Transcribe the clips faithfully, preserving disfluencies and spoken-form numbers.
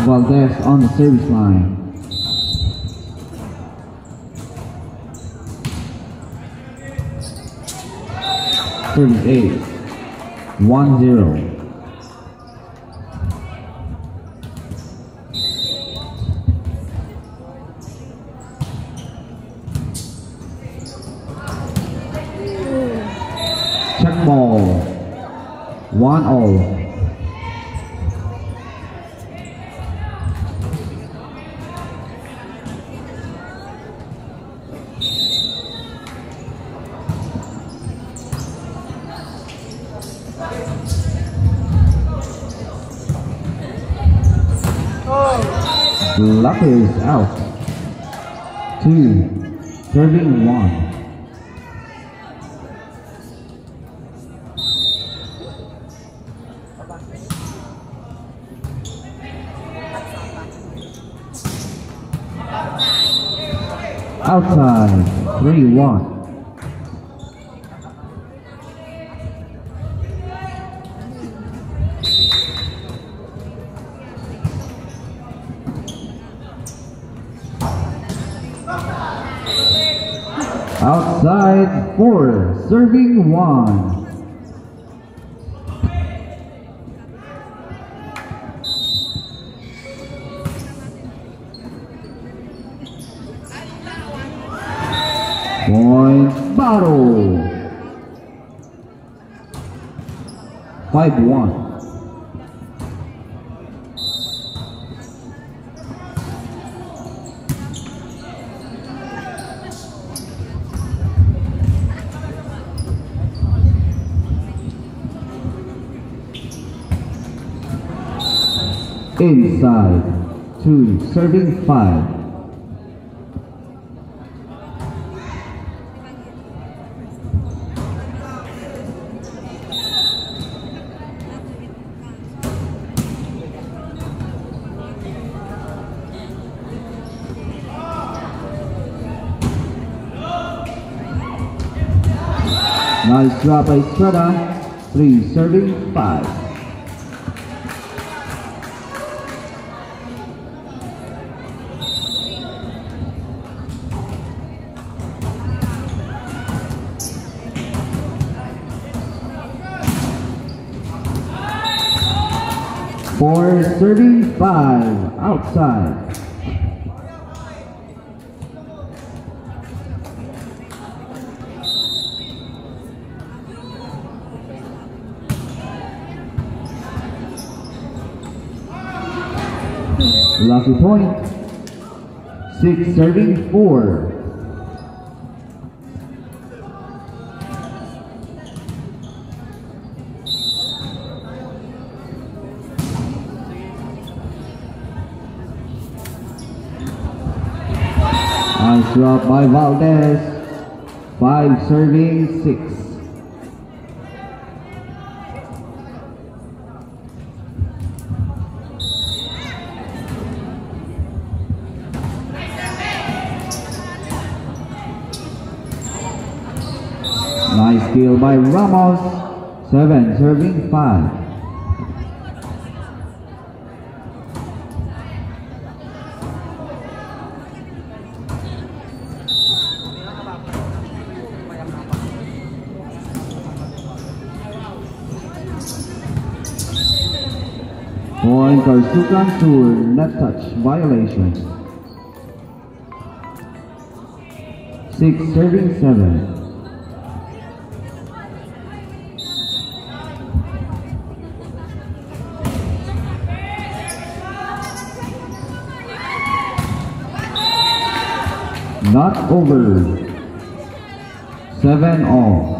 Valdez on the service line. Service eight. one zero. Check ball. one all. Lucky is out. Two. Serving one. Outside. Three one. Outside four, serving one. Point battle. five one. Inside, two, serving five. Nice drop by Estrada, three, serving five. Four, serving five, outside. Lucky point. Six, serving four. Nice drop by Valdez. Five, serving six. Nice steal by Ramos. Seven, serving five. Point Karsukan Tour, net touch violation. Six, serving seven. Not over. Seven all.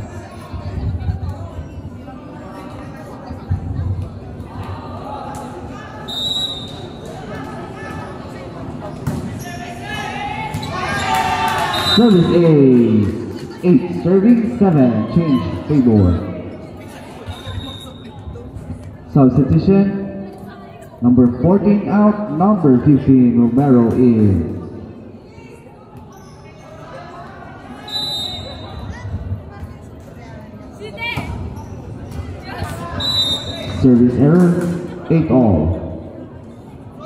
Service eight. Eight, serving seven. Change favor. Substitution. Number fourteen out. Number fifteen Romero in. Service error, eight all.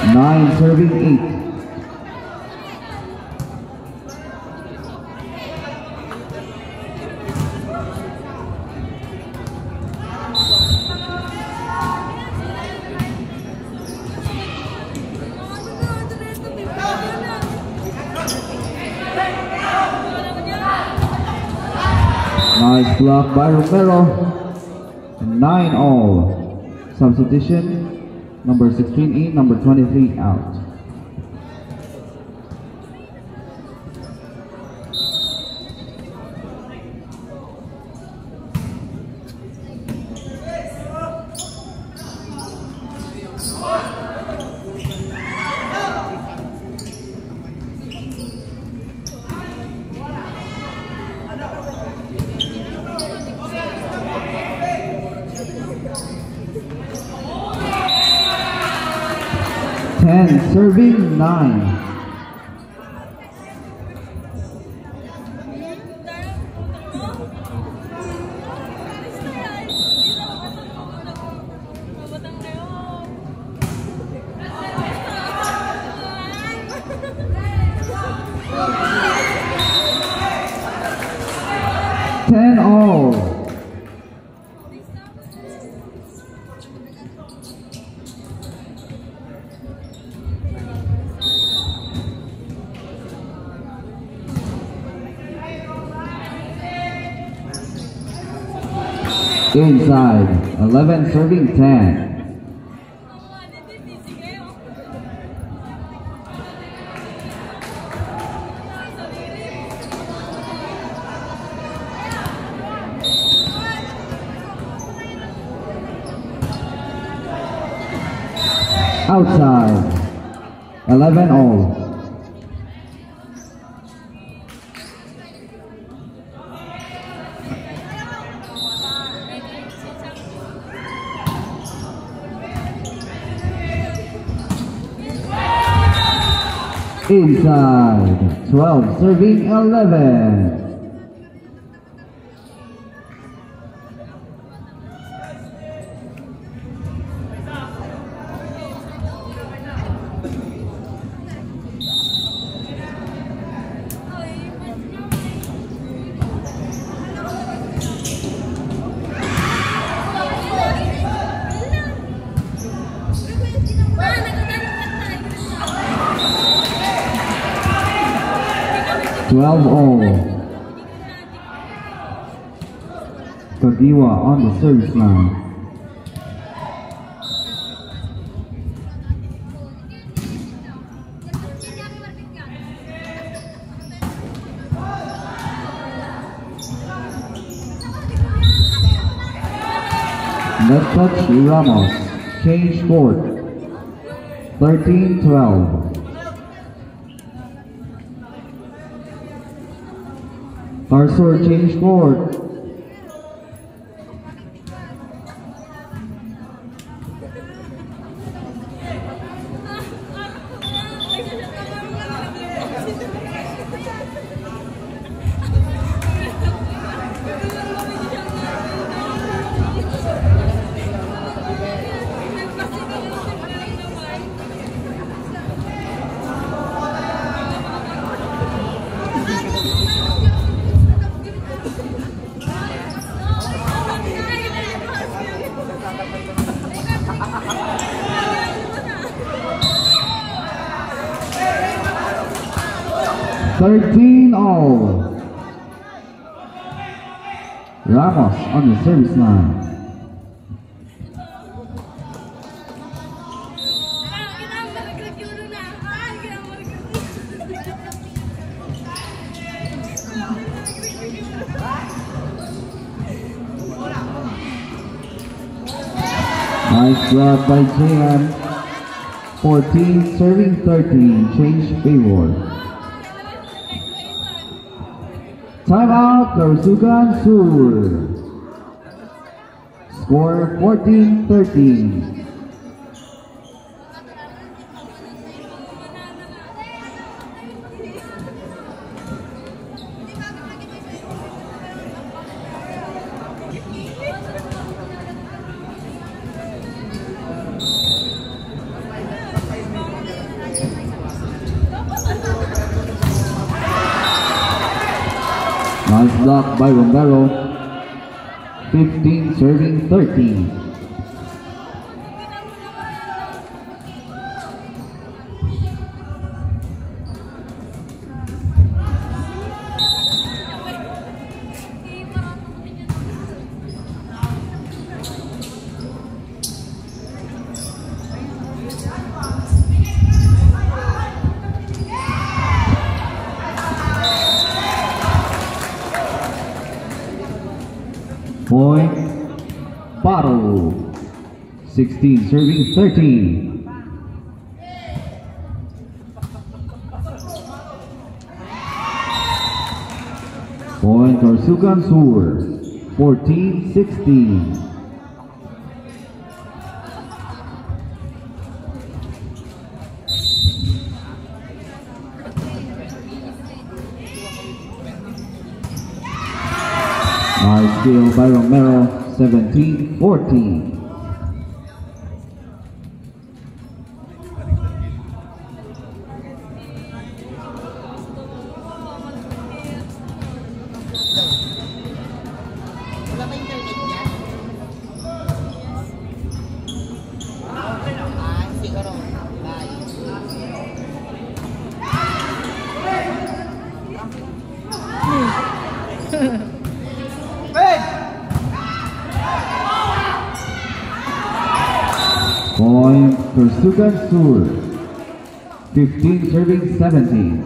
Nine serving eight. Nice block by Romero. Nine all. Substitution, number sixteen in, number twenty-three out. Ten serving nine. Ten all. Inside, eleven serving ten. Outside, eleven all. Inside, twelve serving eleven. twelve all. Kagiwa on the service line. Net touch Ramos. Change court. thirteen twelve. Tarsor change court. thirteen all. Ramos on the service line. Nice job by J M. fourteen serving thirteen. Change favor. Timeout, Karusugan Sur. Score fourteen thirteen. Nice block by Romero. fifteen serving thirteen. Point, Bottle. sixteen serving thirteen. Point, Torsugan Sur. fourteen sixteen. Nice steal by Romero, seventeen fourteen. Point, Torsugan Sur. fifteen serving seventeen.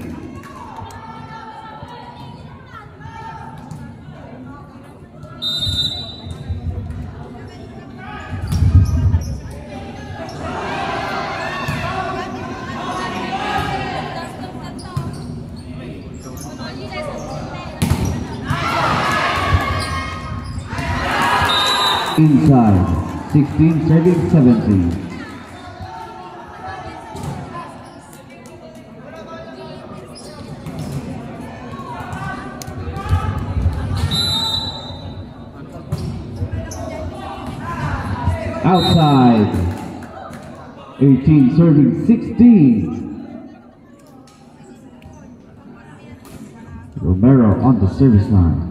Inside, sixteen serving seventeen. Outside, eighteen serving sixteen. Romero on the service line.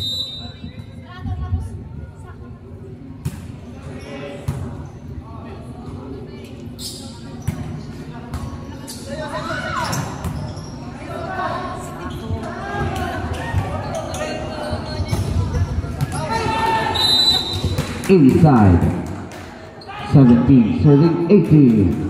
Inside, seventeen serving eighteen.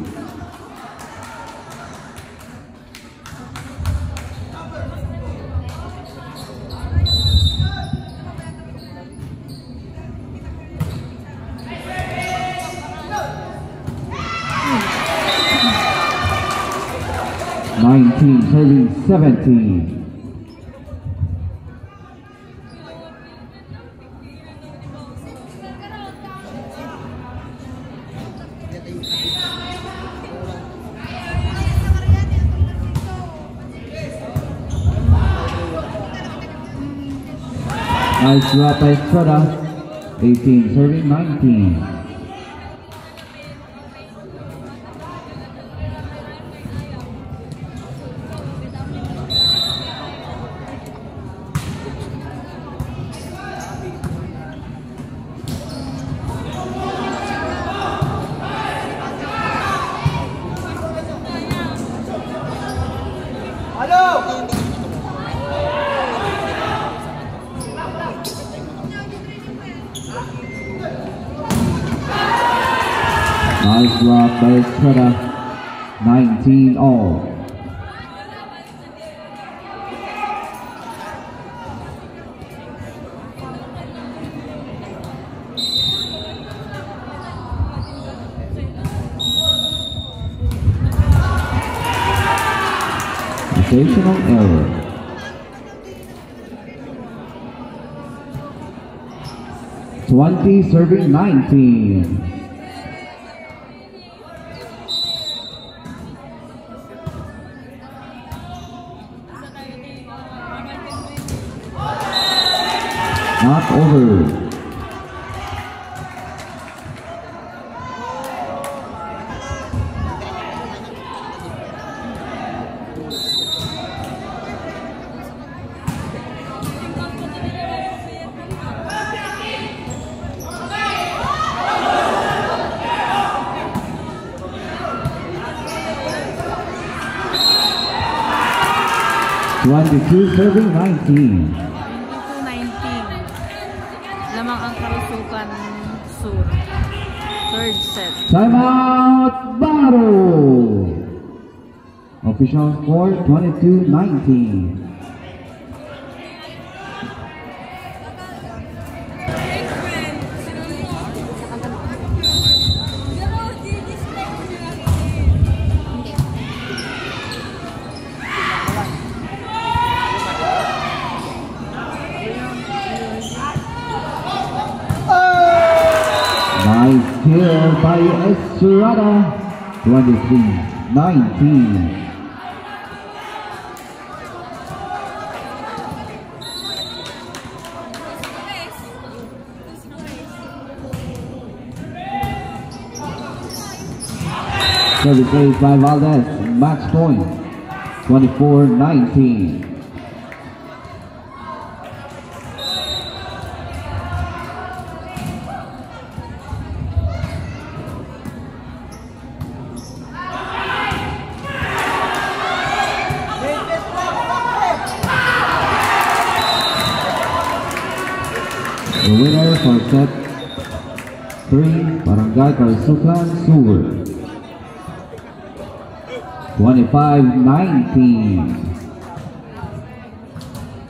nineteen serving seventeen. Nice drop by Estrada, eighteen serving nineteen. Nice block by Estrada, nineteen all. Rotational error. twenty serving nineteen. Not over. twenty-two serving nineteen. twenty-two nineteen. Lamang ang Karusukan Sur. Third set. Timeout battle. Official score twenty-two nineteen. Nice kill by Estrada. twenty-three nineteen. Service raised by Valdez. Match point. twenty-four nineteen. The winner for set three, Barangay Karusukan Sur. twenty-five nineteen.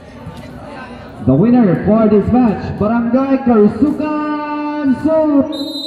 The winner for this match, Barangay Karusukan Sur.